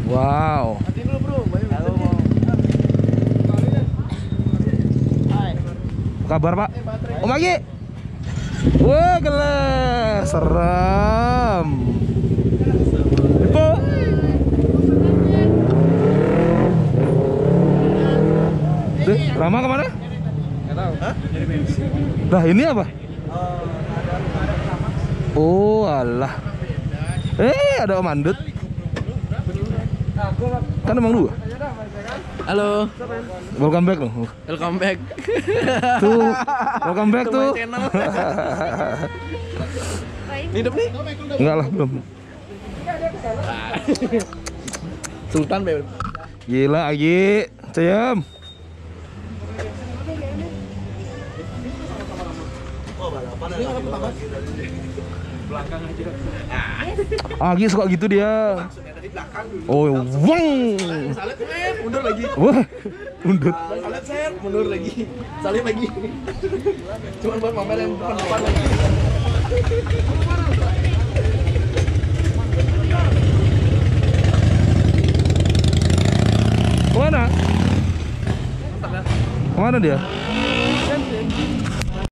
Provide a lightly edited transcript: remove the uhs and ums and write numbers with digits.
Wow. Apa kabar Pak? Om Agi. Wah, gelar seram. Ibu. Rama kemana? Nggak tahu. Hah? Jadi bensin. Nah ini apa? Oh alah. Ada Om Andut. Kan emang dua. Halo. Welcome back loh. Welcome back. Tuh, welcome back tuh. Hidup nih? Enggak lah, belum. Sultan Beb. Gila Agi, Ceyem. Belakang aja. Agi suka gitu dia. Oh, wong. Salet mundur lagi. Wah, mundur. Salet set mundur lagi. Salib lagi. Cuman buat pamer yang depan lagi. Kemana? Kemana dia?